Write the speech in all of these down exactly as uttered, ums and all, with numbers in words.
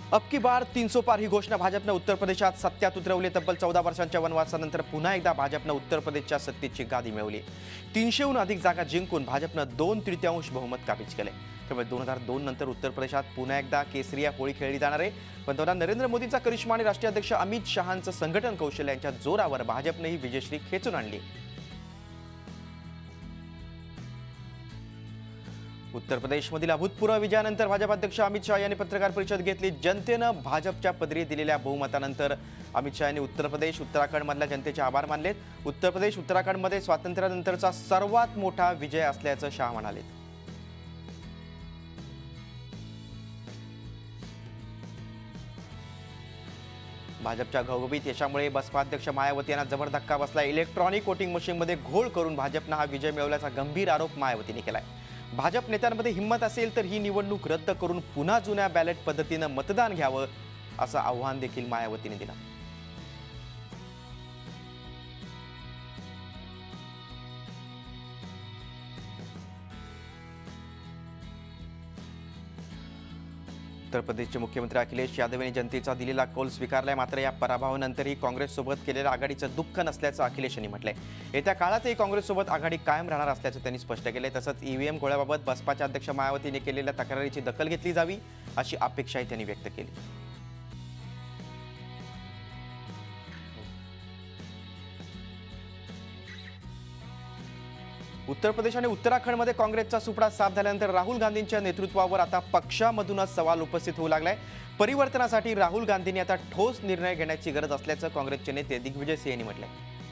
अब की बार तीन सौ पार ही घोषणा भाजपने उत्तर प्रदेशात सत्यात उतरवली। तब्बल चौदा वर्षांच्या वनवासानंतर पुन्हा एकदा भाजपने उत्तर प्रदेशच्या सत्तेची गादी मिळवली। तीनशेहून अधिक जागा जिंकून भाजपने दोन तृतीयांश बहुमत काबीज केले। त्यामुळे दोन हजार दोन नंतर उत्तर प्रदेशात पुन्हा एकदा केसरिया होळी खेळली जाणार आहे। पंतप्रधान नरेंद्र मोदींचा करिश्मा आणि राष्ट्रीय अध्यक्ष अमित शहांचं संघटन कौशल्य यांच्या जोरावर भाजपने ही विजयश्री खेचून आणली। उत्तर प्रदेशमधील अभूतपूर्व विजयानंतर भाजप अध्यक्ष अमित शहा यांनी पत्रकार परिषद घेतली। जनतेनं भाजपच्या पदरी दिलेल्या बहुमतानंतर अमित शहा यांनी उत्तर प्रदेश उत्तराखंडमधल्या जनतेचे आभार मानलेत। उत्तर प्रदेश उत्तराखंडमध्ये स्वातंत्र्यानंतरचा सर्वात मोठा विजय असल्याचं शहा म्हणाले। भाजपच्या घवघवीत यशामुळे बसपा अध्यक्ष मायावती यांना जबर धक्का बसला। इलेक्ट्रॉनिक वोटिंग मशीनमध्ये घोळ करून भाजपने हा विजय मिळवल्याचा गंभीर आरोप मायावतीने केलाय। भाजप नेत्यांमध्ये हिम्मत असेल तर ही निवडणूक रद्द करून पुन्हा जुन्या बॅलेट पद्धतीने मतदान घ्यावं असं आव्हान देखील मायावतीने दिलं। उत्तर प्रदेशचे मुख्यमंत्री अखिलेश यादव यांनी जनतेचा दिलेला कौल स्वीकारलाय। मात्र या पराभवानंतरही काँग्रेससोबत केलेल्या आघाडीचं दुःख नसल्याचं अखिलेश यांनी म्हटलंय। येत्या काळातही काँग्रेससोबत आघाडी कायम राहणार असल्याचं त्यांनी स्पष्ट केलंय। तसंच ईव्हीएम घोळ्याबाबत बसपाच्या अध्यक्ष मायावतीने केलेल्या तक्रारीची दखल घेतली जावी अशी अपेक्षाही त्यांनी व्यक्त केली। उत्तर प्रदेश आणि उत्तराखंडमध्ये काँग्रेसचा सुपडा साफ झाल्यानंतर राहुल गांधींच्या नेतृत्वावर आता पक्षामधूनच सवाल उपस्थित होऊ लागलाय। परिवर्तनासाठी राहुल गांधींनी आता ठोस निर्णय घेण्याची गरज असल्याचं काँग्रेसचे नेते दिग्विजय सिंह यांनी म्हटलंय।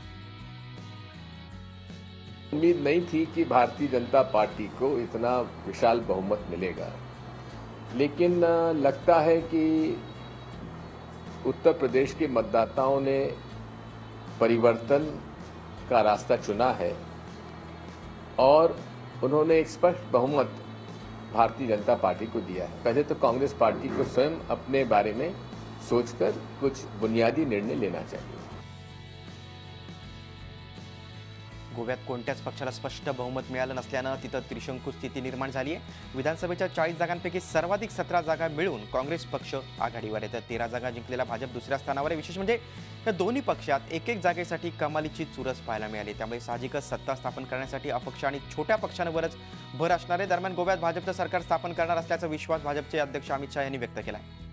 उम्मीद नहीं थी कि भारतीय जनता पार्टी को इतना विशाल बहुमत मिलेगा, लेकिन लगता है कि उत्तर प्रदेश के मतदाताओं ने परिवर्तन का रास्ता चुना है और उन्होंने एक स्पष्ट बहुमत भारतीय जनता पार्टी को दिया है। पहले तो कांग्रेस पार्टी को स्वयं अपने बारे में सोचकर कुछ बुनियादी निर्णय लेना चाहिए। गोव्यात कोणत्याच पक्षाला स्पष्ट बहुमत मिळालं नसल्यानं तिथं त्रिशंकू स्थिती निर्माण झाली आहे। विधानसभेच्या चाळीस जागांपैकी सर्वाधिक सतरा जागा मिळून काँग्रेस पक्ष आघाडीवर आहे, तर तेरा जागा जिंकलेला भाजप दुसऱ्या स्थानावर आहे। विशेष म्हणजे या दोन्ही पक्षात एक एक जागेसाठी कमालीची चुरस पाहायला मिळाली। त्यामुळे साहजिकच सत्ता स्थापन करण्यासाठी अपक्ष आणि छोट्या पक्षांवरच भर असणार आहे। दरम्यान गोव्यात भाजपचं सरकार स्थापन करणार असल्याचा विश्वास भाजपचे अध्यक्ष अमित शहा यांनी व्यक्त केला आहे।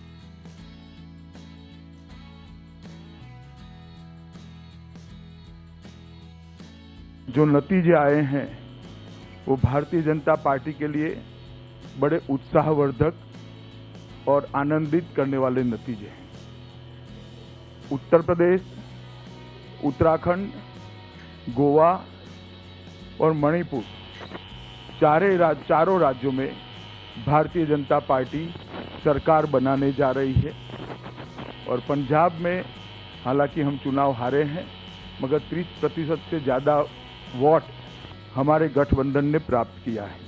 जो नतीजे आए हैं वो भारतीय जनता पार्टी के लिए बड़े उत्साहवर्धक और आनंदित करने वाले नतीजे हैं। उत्तर प्रदेश, उत्तराखंड, गोवा और मणिपुर चारे राज, चारों राज्यों में भारतीय जनता पार्टी सरकार बनाने जा रही है। और पंजाब में हालांकि हम चुनाव हारे हैं, मगर तीस प्रतिशत से ज़्यादा वोट हमारे गठबंधन ने प्राप्त किया है।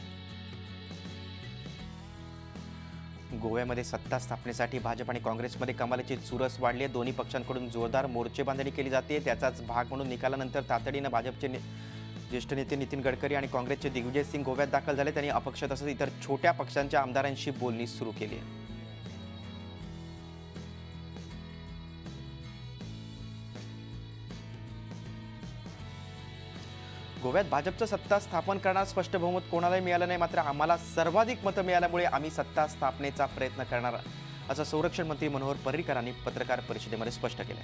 गोव्यामध्ये सत्ता स्थापनेसाठी भाजप आणि काँग्रेसमध्ये कमालीची चुरस वाढली आहे। दोन्ही पक्षांकडून जोरदार मोर्चे बांधणी केली जाते। त्याचाच भाग म्हणून निकालानंतर तातडीने भाजपचे ज्येष्ठ नेते नितीन गडकरी आणि काँग्रेसचे दिग्विजय सिंह गोव्यात दाखल झाले। त्यांनी अपक्ष तसंच इतर छोट्या पक्षांच्या आमदारांशी बोलणी सुरू केली आहे। गोव्यात भाजपचं सत्ता स्थापन करणार स्पष्ट बहुमत कोणालाही मिळालं नाही, मात्र आम्हाला सर्वाधिक मतं मिळाल्यामुळे आम्ही सत्ता स्थापनेचा प्रयत्न करणार असं संरक्षण मंत्री मनोहर पर्रिकरांनी पत्रकार परिषदेमध्ये स्पष्ट केलं।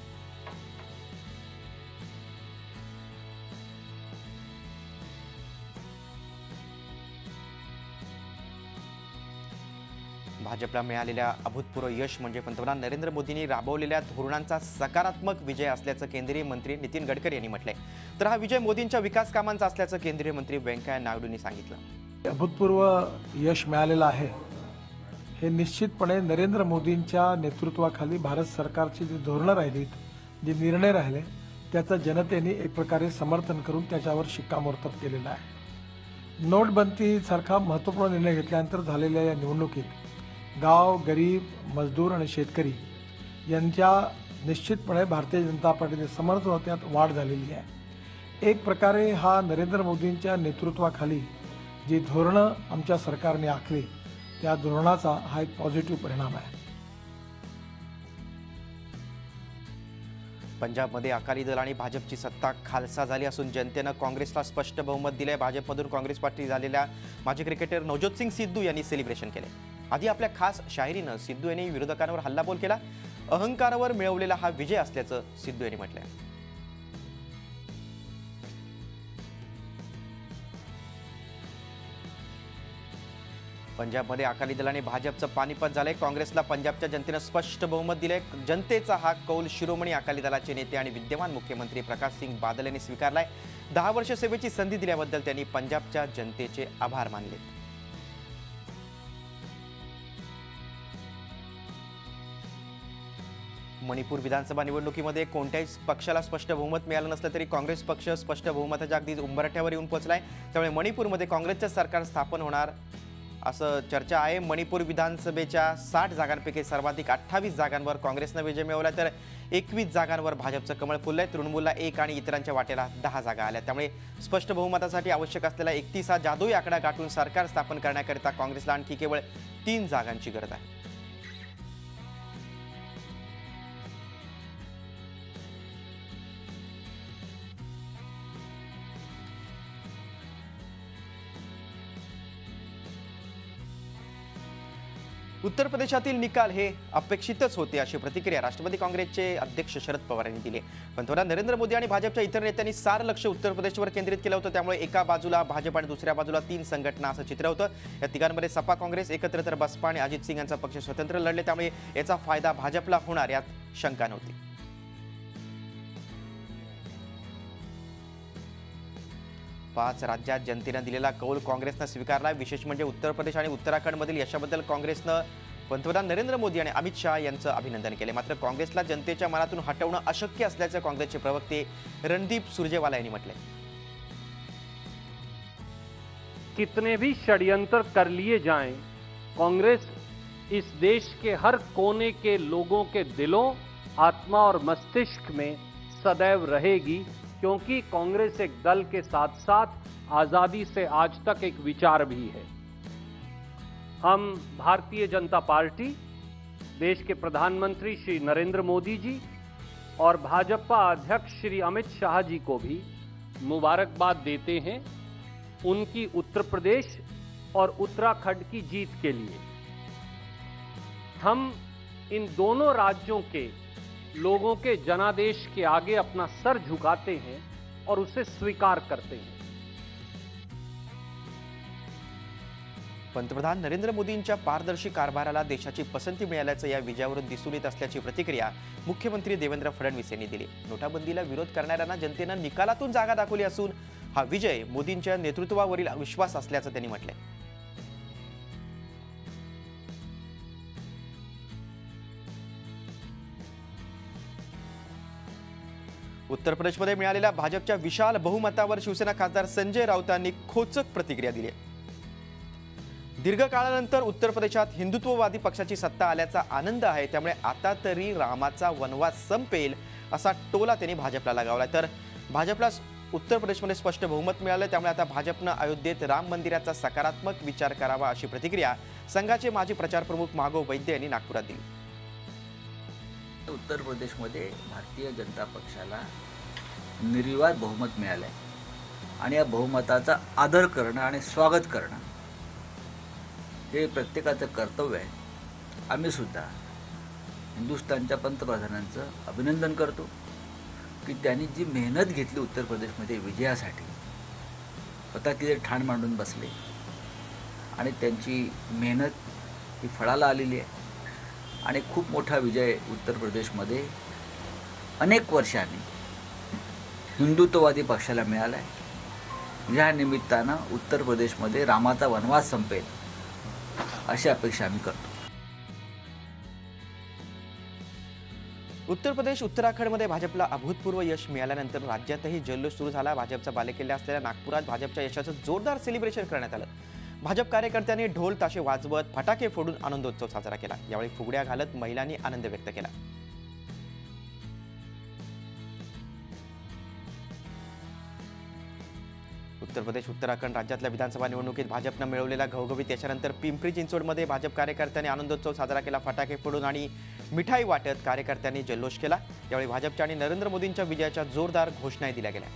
भाजपला मिळालेल्या अभूतपूर्व यश म्हणजे पंतप्रधान नरेंद्र मोदींनी राबवलेल्या धोरणांचा सकारात्मक विजय असल्याचं केंद्रीय मंत्री नितीन गडकरी यांनी म्हटलंय। तर हा विजय मोदींच्या विकास कामांचा असल्याचं केंद्रीय मंत्री व्यंकय्या नायडूंनी सांगितलं। अभूतपूर्व यश मिळालेलं आहे हे निश्चितपणे नरेंद्र मोदींच्या नेतृत्वाखाली भारत सरकारची जी धोरणं राहिलीत, जे निर्णय राहिले त्याचं जनतेने एक प्रकारे समर्थन करून त्याच्यावर शिक्कामोर्तब केलेलं आहे। नोटबंदीसारखा महत्त्वपूर्ण निर्णय घेतल्यानंतर झालेल्या या निवडणुकीत गाव, गरीब, मजदूर आणि शेतकरी यांच्या निश्चितपणे भारतीय जनता पार्टीचे समर्थन होत्यात वाढ झालेली आहे। एक प्रकारे हा नरेंद्र मोदींच्या नेतृत्वाखाली जी धोरणं आमच्या सरकारने आखली त्या धोरणाचा हा एक पॉझिटिव्ह परिणाम आहे. पंजाबमध्ये अकाली दल आणि भाजपची सत्ता खालसा झाली असून जनतेनं काँग्रेसला स्पष्ट बहुमत दिले. भाजपमधून काँग्रेस पार्टी झालेल्या माजी क्रिकेटर नवज्योत सिंग सिद्धू यांनी सेलिब्रेशन केले. आधी आपल्या खास शायरीनं सिद्धू यांनी विरोधकांवर हल्लाबोल केला. अहंकारावर मिळवलेला हा विजय असल्याचं सिद्धू यांनी म्हटलंय. पंजाबमध्ये अकाली दल आणि भाजपचं पानिपत झालंय. काँग्रेसला पंजाबच्या जनतेनं स्पष्ट बहुमत दिलंय. जनतेचा हा कौल शिरोमणी अकाली दलाचे नेते आणि विद्यमान मुख्यमंत्री प्रकाश सिंग बादल यांनी स्वीकारलाय. दहा वर्ष सेवेची संधी दिल्याबद्दल त्यांनी पंजाबच्या जनतेचे आभार मानले. मणिपूर विधानसभा निवडणुकीमध्ये कोणत्याही पक्षाला स्पष्ट बहुमत मिळालं नसलं तरी काँग्रेस पक्ष स्पष्ट बहुमताच्या अगदी उंबरठ्यावर येऊन पोहोचलाय. त्यामुळे मणिपूरमध्ये काँग्रेसचं सरकार स्थापन होणार असं चर्चा आहे. मणिपूर विधानसभेच्या साठ जागांपैकी सर्वाधिक अठ्ठावीस जागांवर काँग्रेसनं विजय मिळवला तर एकवीस जागांवर भाजपचं कमळ फुललंय. तृणमूलला एक आणि इतरांच्या वाटेला दहा जागा आल्या. त्यामुळे स्पष्ट बहुमतासाठी आवश्यक असलेला एकतीस हा जादुई आकडा गाठून सरकार स्थापन करण्याकरिता काँग्रेसला आणखी केवळ तीन जागांची गरज आहे. उत्तर प्रदेशातील निकाल हे अपेक्षितच होते अशी प्रतिक्रिया राष्ट्रवादी काँग्रेसचे अध्यक्ष शरद पवार यांनी दिली. पंतप्रधान नरेंद्र मोदी आणि भाजपच्या इतर नेत्यांनी सार लक्ष उत्तर प्रदेशवर केंद्रित केलं होतं. त्यामुळे एका बाजूला भाजप आणि दुसऱ्या बाजूला तीन संघटना असं चित्र होतं. या तिघांमध्ये सपा काँग्रेस एकत्र तर बसपा आणि अजित सिंग यांचा पक्ष स्वतंत्र लढले. त्यामुळे याचा फायदा भाजपला होणार यात शंका नव्हती. पाच राज्यात जनतेनं दिलेला कौल काँग्रेसनं स्वीकारला. विशेष म्हणजे उत्तर प्रदेश आणि उत्तराखंडमधील यशाबद्दल काँग्रेसनं पंतप्रधान नरेंद्र मोदी आणि अमित शहा यांचं अभिनंदन केले. मात्र काँग्रेसला जनतेच्या मनातून हटवणं अशक्य असल्याचं काँग्रेसचे प्रवक्ते रणदीप सुरजेवाला यांनी म्हटलंय. कितने भी षड्यंत्र कर लिए जाएं, कांग्रेस इस देश के हर कोने के लोगों के दिलों, आत्मा और मस्तिष्क में सदैव रहेगी, क्योंकि कांग्रेस एक दल के साथ साथ आजादी से आज तक एक विचार भी है. हम भारतीय जनता पार्टी, देश के प्रधानमंत्री श्री नरेंद्र मोदी जी और भाजपा अध्यक्ष श्री अमित शाह जी को भी मुबारकबाद देते हैं उनकी उत्तर प्रदेश और उत्तराखंड की जीत के लिए. हम इन दोनों राज्यों के लोगों के जनादेश के आगे अपना सर झुकाते हैं और उसे स्वीकार करते हैं. पंतप्रधान नरेंद्र मोदींच्या पारदर्शी कारभाराला देशाची पसंती मिळाल्याचं या विजयावरून दिसून येत असल्याची प्रतिक्रिया मुख्यमंत्री देवेंद्र फडणवीस यांनी दिली. नोटाबंदीला विरोध करणाऱ्यांना जनतेनं निकालातून जागा दाखवली असून हा विजय मोदींच्या नेतृत्वावरील विश्वास असल्याचं त्यांनी म्हटलंय. उत्तर प्रदेशमध्ये मिळालेल्या भाजपच्या विशाल बहुमतावर शिवसेना खासदार संजय राऊतांनी खोचक प्रतिक्रिया दिली. दीर्घकाळानंतर उत्तर प्रदेशात हिंदुत्ववादी पक्षाची सत्ता आल्याचा आनंद आहे. त्यामुळे आता तरी रामाचा वनवास संपेल असा टोला त्यांनी भाजपला लगावला. तर भाजपला उत्तर प्रदेशमध्ये स्पष्ट बहुमत मिळालं. त्यामुळे आता भाजपनं अयोध्येत राम मंदिराचा सकारात्मक विचार करावा अशी प्रतिक्रिया संघाचे माजी प्रचार प्रमुख मागो वैद्य यांनी नागपुरात दिली. उत्तर प्रदेशमध्ये भारतीय जनता पक्षाला निर्विवाद बहुमत मिळालं आहे आणि या बहुमताचा आदर करणं आणि स्वागत करणं हे प्रत्येकाचं कर्तव्य आहे. आम्ही सुद्धा हिंदुस्थानच्या पंतप्रधानांचं अभिनंदन करतो की त्यांनी जी मेहनत घेतली उत्तर प्रदेशमध्ये विजयासाठी, स्वतः तिथे ठाण मांडून बसले आणि त्यांची मेहनत ही फळाला आलेली आहे आणि खूप मोठा विजय उत्तर प्रदेशमध्ये अनेक वर्षांनी हिंदुत्ववादी पक्षाला मिळाला आहे. या निमित्तानं उत्तर प्रदेशमध्ये रामाचा वनवास संपेल अशी अपेक्षा आम्ही करतो. उत्तर प्रदेश उत्तराखंडमध्ये भाजपला अभूतपूर्व यश मिळाल्यानंतर राज्यातही जल्लोष सुरू झाला. भाजपचा बालेकिल्ला असलेल्या नागपुरात भाजपच्या यशाचं जोरदार सेलिब्रेशन करण्यात आलं. भाजप कार्यकर्त्यांनी ढोल ताशे वाजवत फटाके फोडून आनंदोत्सव साजरा केला. यावेळी फुगड्या घालत महिलांनी आनंद व्यक्त केला. उत्तर प्रदेश उत्तराखंड राज्यातल्या विधानसभा निवडणुकीत भाजपनं मिळवलेला घवघवीत यशानंतर पिंपरी चिंचवडमध्ये भाजप कार्यकर्त्यांनी आनंदोत्सव साजरा केला. फटाके फोडून आणि मिठाई वाटत कार्यकर्त्यांनी जल्लोष केला. यावेळी भाजपच्या आणि नरेंद्र मोदींच्या विजयाच्या जोरदार घोषणाही दिल्या गेल्या.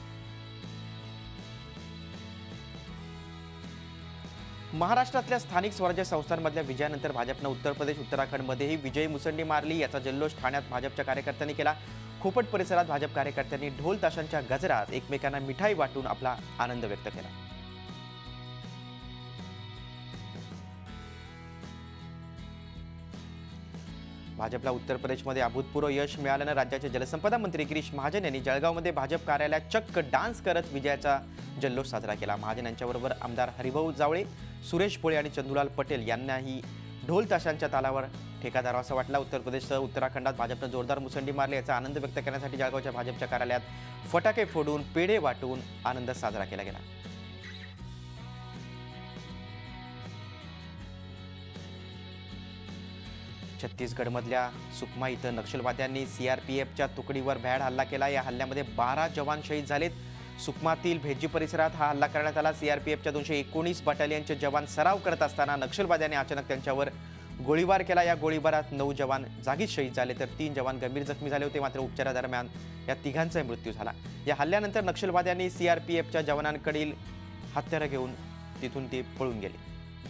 महाराष्ट्रातल्या स्थानिक स्वराज्य संस्थांमधल्या विजयानंतर भाजपनं उत्तर प्रदेश उत्तराखंडमध्येही विजयी मुसंडी मारली. याचा जल्लोष ठाण्यात भाजपच्या कार्यकर्त्यांनी केला. खोपट परिसरात भाजप कार्यकर्त्यांनी ढोल ताशांच्या गजरात एकमेकांना मिठाई वाटून आपला आनंद व्यक्त केला. भाजपला उत्तर प्रदेशमध्ये अभूतपूर्व यश मिळाल्यानं राज्याचे जलसंपदा मंत्री गिरीश महाजन यांनी जळगावमध्ये भाजप कार्यालयात चक्क डान्स करत विजयाचा जल्लोष साजरा केला. महाजन यांच्याबरोबर आमदार हरिभाऊ जावळे, सुरेश भोळे आणि चंदूलाल पटेल यांनाही ढोल ताशांच्या तालावर ठेका धरावासा वाटला. उत्तर प्रदेशसह उत्तराखंडात भाजपनं जोरदार मुसंडी मारली. याचा आनंद व्यक्त करण्यासाठी जळगावच्या भाजपच्या कार्यालयात फटाके फोडून पेढे वाटून आनंद साजरा केला गेला. छत्तीसगडमधल्या सुकमा इथं नक्षलवाद्यांनी सीआरपीएफच्या तुकडीवर भ्याड हल्ला केला. या हल्ल्यामध्ये बारा जवान शहीद झालेत. सुकमातील भेज्जी परिसरात हा हल्ला करण्यात आला. सीआरपीएफच्या दोनशे एकोणीस बटालियनचे जवान सराव करत असताना नक्षलवाद्यांनी अचानक त्यांच्यावर गोळीबार केला. या गोळीबारात नऊ जवान जागीच शहीद झाले तर तीन जवान गंभीर जखमी झाले होते. मात्र उपचारादरम्यान या तिघांचाही मृत्यू झाला. या हल्ल्यानंतर नक्षलवाद्यांनी सीआरपीएफच्या जवानांकडील हत्यारं घेऊन तिथून ते पळून गेले.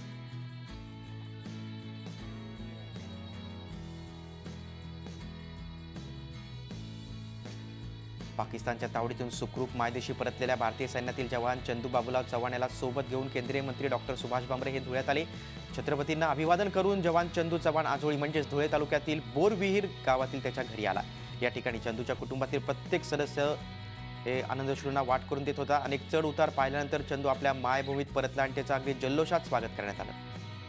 पाकिस्तानच्या तावडीतून सुखरूप मायदेशी परतलेल्या भारतीय सैन्यातील जवान चंदू बाबूराव चव्हाण याला सोबत घेऊन केंद्रीय मंत्री डॉक्टर सुभाष भामरे हे धुळ्यात आले. छत्रपतींना अभिवादन करून जवान चंदू चव्हाण आजोळी म्हणजेच धुळे तालुक्यातील बोरविहीर गावातील त्याच्या घरी आला. या ठिकाणी चंदूच्या कुटुंबातील प्रत्येक सदस्य हे आनंदश्रूंना वाट करून देत होता. अनेक चढ उतार पाहिल्यानंतर चंदू आपल्या मायभूमीत परतला आणि त्याचं अगदी जल्लोषात स्वागत करण्यात आलं.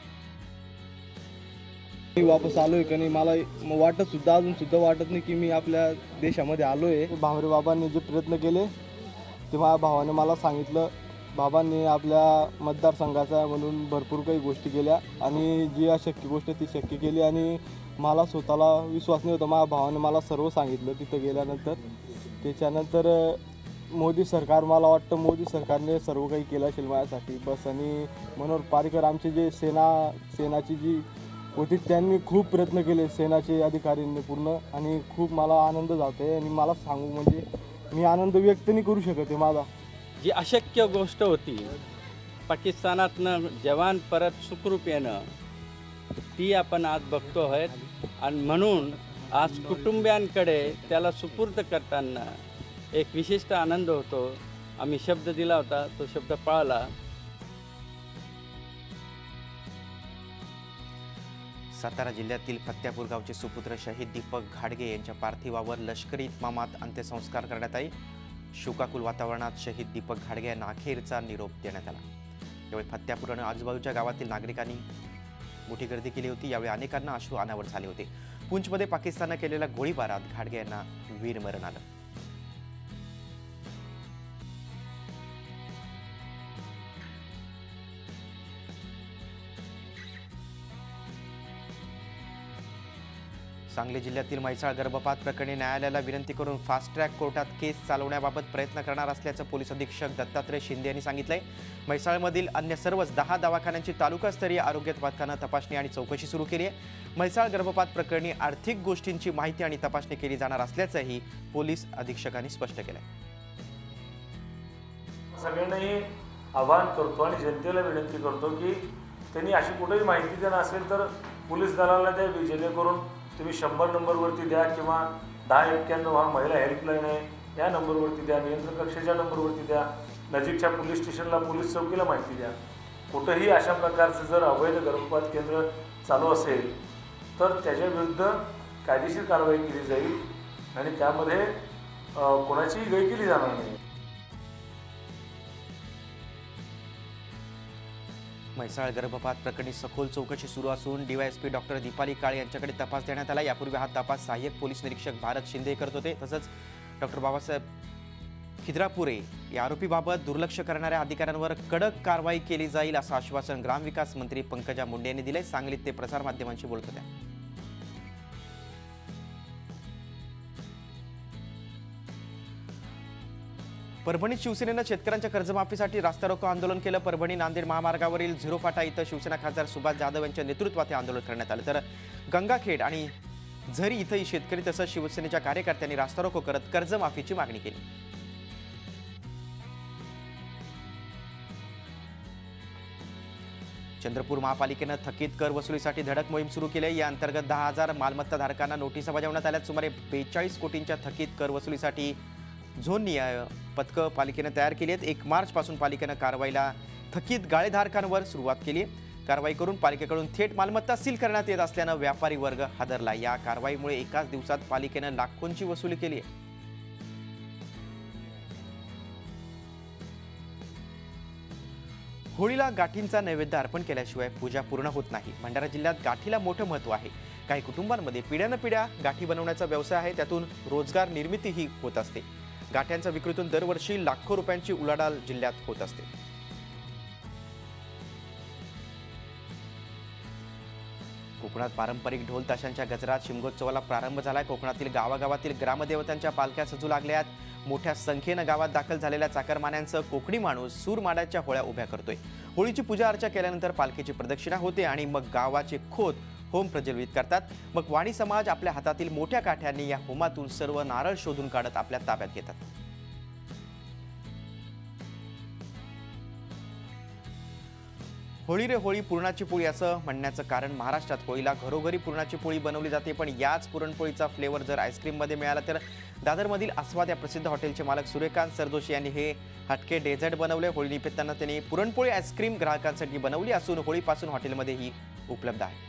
मी वापस आलोय का नाही मला वाटत सुद्धा अजून सुद्धा वाटत नाही की मी आपल्या देशामध्ये आलोय. भामरे बाबांनी जे प्रयत्न केले ते माझ्या भावाने मला सांगितलं. बाबांनी आपल्या मतदारसंघाचा म्हणून भरपूर काही गोष्टी केल्या आणि जी अशक्य गोष्ट ती शक्य केली आणि मला स्वतःला विश्वास नाही होता. माझ्या भावाने मला सर्व सांगितलं तिथं गेल्यानंतर. त्याच्यानंतर मोदी सरकार मला वाटतं मोदी सरकारने सर्व काही केलं असेल माझ्यासाठी बस. आणि मनोहर पर्रिकर आमचे जे सेना सेनाची जी होती त्यांनी खूप प्रयत्न केले सेनाचे अधिकाऱ्यांनी पूर्ण आणि खूप मला आनंद जातोय आणि मला सांगू म्हणजे मी आनंद व्यक्त नाही करू शकत आहे माझा. जी अशक्य गोष्ट होती पाकिस्तानातनं जवान परत सुखरूप येणं ती आपण आज बघतो आहोत आणि म्हणून आज कुटुंबियांकडे त्याला सुपूर्द करताना एक विशिष्ट आनंद होतो. आम्ही शब्द दिला होता तो शब्द पाळला. सातारा जिल्ह्यातील फत्यापूर गावचे सुपुत्र शहीद दीपक घाडगे यांच्या पार्थिवावर लष्करी इतमामात अंत्यसंस्कार करण्यात आले. शोकाकुल वातावरणात शहीद दीपक घाडगे यांना अखेरचा निरोप देण्यात आला. यावेळी फत्यापूर आणि आजूबाजूच्या गावातील नागरिकांनी मोठी गर्दी केली होती. यावेळी अनेकांना अश्रू अनावर झाले होते. पुंछमध्ये पाकिस्ताननं केलेल्या गोळीबारात घाडगे यांना वीरमरण आलं. सांगली जिल्ह्यातील म्हैसाळ गर्भपात प्रकरणी न्यायालयाला विनंती करून फास्ट ट्रॅक कोर्टात केस चालवण्याबाबत प्रयत्न करणार असल्याचं पोलीस अधीक्षक दत्तात्रय शिंदे यांनी सांगितलंय. म्हैसाळमधील अन्य सर्वच दहा दवाखान्यांची तालुकास्तरीय आरोग्य पथकानं तपासणी आणि चौकशी सुरू केली आहे. म्हैसाळ गर्भपात प्रकरणी आर्थिक गोष्टींची माहिती आणि तपासणी केली जाणार असल्याचंही पोलीस अधीक्षकांनी स्पष्ट केलंय. सगळ्यांनाही आवाहन करतो आणि जनतेला विनंती करतो की त्यांनी अशी कुठेही माहिती देणं असेल तर पोलीस दलाला द्यावी, जेणेकरून तुम्ही शंभर नंबरवरती द्या किंवा दहा एक्क्याण्णव हा महिला हेल्पलाईन आहे या नंबरवरती द्या, नियंत्रण कक्षाच्या नंबरवरती द्या, नजीकच्या पोलीस स्टेशनला पोलीस चौकीला माहिती द्या. कुठंही अशा प्रकारचं जर अवैध गर्भपात केंद्र चालू असेल तर त्याच्या विरुद्ध कायदेशीर कारवाई केली जाईल आणि त्यामध्ये कोणाचीही गय केली जाणार नाही. म्हैसाळ गर्भपात प्रकरणी सखोल चौकशी सुरू असून डीवायएसपी डॉक्टर दीपाली काळे यांच्याकडे तपास देण्यात आला. यापूर्वी हा तपास सहाय्यक पोलीस निरीक्षक भारत शिंदे करत होते. तसंच डॉक्टर बाबासाहेब खिद्रापुरे या आरोपीबाबत दुर्लक्ष करणाऱ्या अधिकाऱ्यांवर कडक कारवाई केली जाईल असं आश्वासन ग्रामविकास मंत्री पंकजा मुंडे यांनी दिले. सांगलीत ते प्रसारमाध्यमांशी बोलत होते. परभणीत शिवसेनेनं शेतकऱ्यांच्या कर्जमाफीसाठी रास्ता रोको आंदोलन केलं। परभणी नांदेड महामार्गावरील झिरो फाटा इथं शिवसेना खासदार सुभाष जाधव यांच्या नेतृत्वात हे आंदोलन करण्यात आलं। तर गंगाखेड आणि झरी इथंही शेतकरी तसंच शिवसेनेच्या कार्यकर्त्यांनी रास्ता रोको करत कर्जमाफीची मागणी केली। चंद्रपूर महापालिकेनं थकीत कर वसुलीसाठी धडक मोहीम सुरू केली आहे। या अंतर्गत दहा हजार मालमत्ता धारकांना नोटिसा बजावण्यात आल्या। सुमारे बेचाळीस कोटींच्या थकीत कर वसुलीसाठी झोन निहाय पथकं पालिकेनं तयार केली आहेत। एक मार्च पासून पालिकेनं कारवाईला थकीत गाळेधारकांवर सुरुवात केली आहे। कारवाई करून पालिकेकडून थेट मालमत्ता सील करण्यात येत असल्यानं व्यापारी वर्ग हादरला। या कारवाईमुळे एकाच दिवसात पालिकेनं लाखोंची वसुली केली आहे। होळीला गाठींचा नैवेद्य अर्पण केल्याशिवाय पूजा पूर्ण होत नाही। भंडारा जिल्ह्यात गाठीला मोठं महत्त्व आहे। काही कुटुंबांमध्ये पिढ्यानं पिढ्या गाठी बनवण्याचा व्यवसाय आहे, त्यातून रोजगार निर्मितीही होत असते। गाठ्यांच्या विक्रीतून दरवर्षी लाखो रुपयांची उलाढाल जिल्ह्यात होत असते। कोकणात पारंपरिक ढोल ताशांच्या गजरात शिमगोत्सवाला प्रारंभ झालाय। कोकणातील गावागावातील ग्रामदेवतांच्या पालख्या सजू लागल्या आहेत। मोठ्या संख्येनं गावात दाखल झालेल्या चाकरमान्यांचं कोकणी माणूस सूरमाड्याच्या होळ्या उभ्या करतोय। होळीची पूजा अर्चा केल्यानंतर पालखीची प्रदक्षिणा होते आणि मग गावाचे खोत होम प्रज्वलित करतात। मग वाणी समाज आपल्या हातातील मोठ्या काठ्यांनी या होमातून सर्व नारळ शोधून काढत आपल्या ताब्यात घेतात। होळी रे होळी पुरणाची पोळी असं म्हणण्याचं कारण महाराष्ट्रात होळीला घरोघरी पुरणाची पोळी बनवली जाते। पण याच पुरणपोळीचा फ्लेवर जर आईस्क्रीममध्ये मिळाला तर दादरमधील आस्वाद या प्रसिद्ध हॉटेलचे मालक सूर्यकांत सरजोशी यांनी हे हटके डेझर्ट बनवले। होळी निमित्तानं त्यांनी पुरणपोळी आईस्क्रीम ग्राहकांसाठी बनवली असून होळीपासून हॉटेलमध्ये ही उपलब्ध आहे।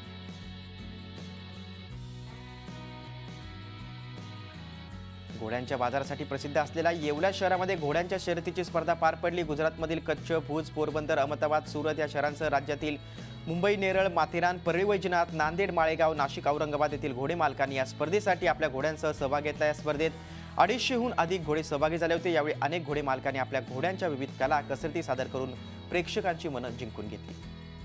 घोड्यांच्या बाजारासाठी प्रसिद्ध असलेल्या येवला शहरामध्ये घोड्यांच्या शर्यतीची स्पर्धा पार पडली। गुजरातमधील कच्छ, भुज, पोरबंदर, अहमदाबाद, सुरत या शहरांसह राज्यातील मुंबई, नेरळ, माथेरान, परळी वैजनाथ, नांदेड, माळेगाव, नाशिक, औरंगाबाद येथील घोडे मालकांनी या स्पर्धेसाठी आपल्या घोड्यांसह सहभाग घेतला। या स्पर्धेत अडीचशेहून अधिक घोडे सहभागी झाले होते। यावेळी अनेक घोडे मालकांनी आपल्या घोड्यांच्या विविध कला कसरती सादर करून प्रेक्षकांची मनं जिंकून घेतली।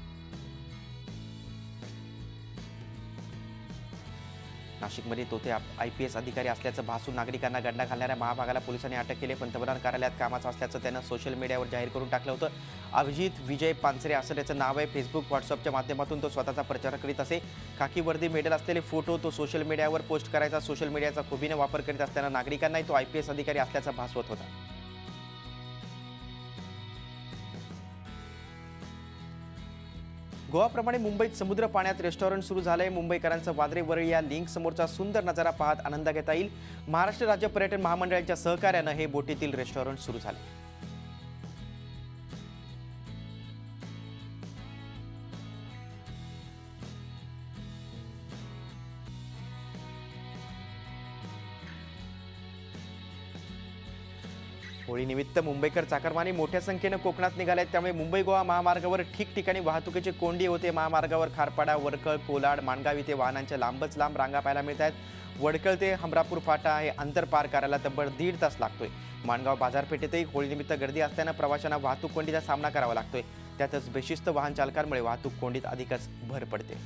नाशिकमध्ये तोते आयपीएस अधिकारी असल्याचं भासून नागरिकांना गंडा घालणाऱ्या महाभागाला पोलिसांनी अटक केली। पंतप्रधान कार्यालयात कामाचं असल्याचं त्यानं सोशल मीडियावर जाहीर करून टाकलं होतं। अभिजित विजय पानसरे असं त्याचं नाव आहे। फेसबुक, व्हॉट्सअपच्या माध्यमातून तो स्वतःचा प्रचार करीत असे। खाकी वर्दी मेडल असलेले फोटो तो सोशल मीडियावर पोस्ट करायचा। सोशल मीडियाचा खुबीने वापर करीत असताना नागरिकांनाही तो आयपीएस अधिकारी असल्याचा भासवत होता। गोवाप्रमाणे मुंबईत समुद्र पाण्यात रेस्टॉरंट सुरू झालंय। मुंबईकरांचं वादरे वरळी या लिंक समोरचा सुंदर नजारा पाहत आनंद घेता येईल। महाराष्ट्र राज्य पर्यटन महामंडळाच्या सहकार्यानं हे बोटीतील रेस्टॉरंट सुरू झाले। होळीनिमित्त मुंबईकर चाकरमानी मोठ्या संख्येनं कोकणात निघाले आहेत। त्यामुळे मुंबई गोवा महामार्गावर ठिकठिकाणी वाहतुकीचे कोंडी होते। महामार्गावर खारपाडा, वडकळ, कोलाड, माणगाव इथे वाहनांच्या लांबच लांब रांगा पाहायला मिळत आहेत। वडकळ ते हमरापूर फाटा हे अंतर पार करायला तब्बल दीड तास लागतोय। माणगाव बाजारपेठेतही होळीनिमित्त गर्दी असल्यानं प्रवाशांना वाहतूक कोंडीचा सामना करावा लागतोय। त्यातच बेशिस्त वाहन चालकांमुळे वाहतूक कोंडीत अधिकच भर पडते।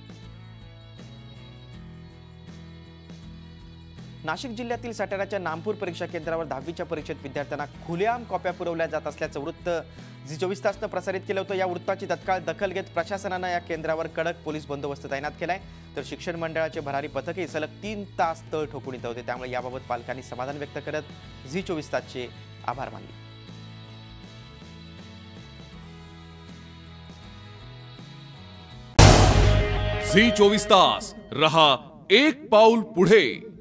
नाशिक जिल्ह्यातील साताऱ्याच्या नामपूर परीक्षा केंद्रावर दहावीच्या परीक्षेत विद्यार्थ्यांना खुलेआम कॉप्या पुरवल्या जात असल्याचं वृत्त झी चोवीस तासनं प्रसारित केलं होतं। या वृत्ताची तत्काळ दखल घेत प्रशासनानं या केंद्रावर कडक पोलीस बंदोबस्त तैनात केलाय। तर शिक्षण मंडळाचे भरारी पथकही सलग तीन तास तळ ठोकून इथं होते। त्यामुळे याबाबत पालकांनी समाधान व्यक्त करत झी चोवीस तासचे आभार मानले। झी चोवीस तास रहा एक पाऊल पुढे।